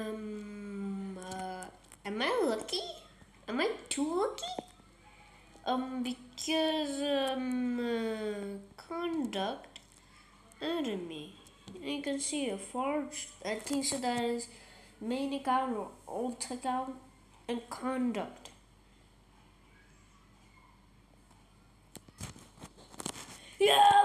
Am I lucky? Am I too lucky? Because conduct enemy. And you can see a forge. I think so that is main account or alt account and conduct. Yeah.